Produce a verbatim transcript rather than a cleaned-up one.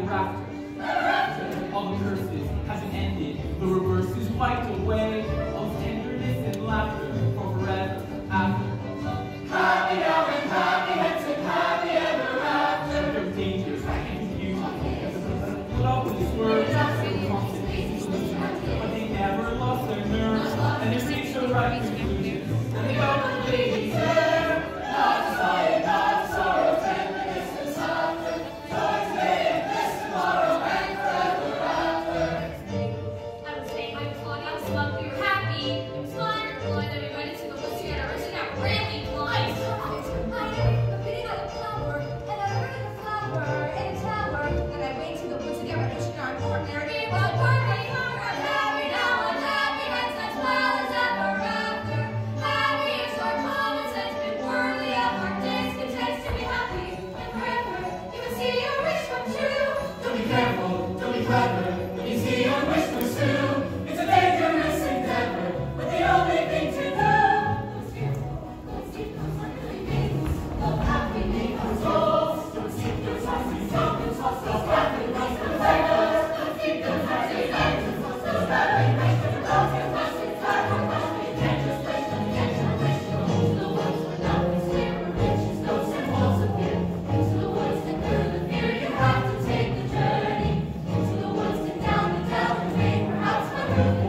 ever after. All the curses hasn't ended, the reverse is wiped away. All tenderness and laughter for forever after. Happy now and happy, hence and happy ever after. There are dangers and confusion. Put up with these words, so constant disillusion, but they never lost their nerves, and they reached the right conclusion. And they got the ladies there, not desire, not sorrow, tenderness and laughter. Joy today and bliss tomorrow and forever after. I was saying, I was funny, I was smug, we were happy. It was fun, well, and then we went into the woods together. Isn't that really fun? I am a bidding on a flower, and I heard a flower in a tower. And I went to the woods together, and she got ordinary. It was party, I'm happy now, I'm happy, hence as well as ever after. Happy is our common sentiment, worthy of our discontents to be happy and forever. You will see your wish come true. Don't be careful, don't be clever, when you see your wish pursue. It's a dangerous endeavor, but the only thing to do. Don't seek those hussies, those hustles, happy, nice, and fabulous. Don't seek those hussies, those happy, nice, and fabulous. You can't just wish them, you can't just wish them. Into the woods where nothing's clear, where riches, ghosts, and walls appear. Into the woods and through the fear, you have to take the journey. Into the woods and down the down and take perhaps my room.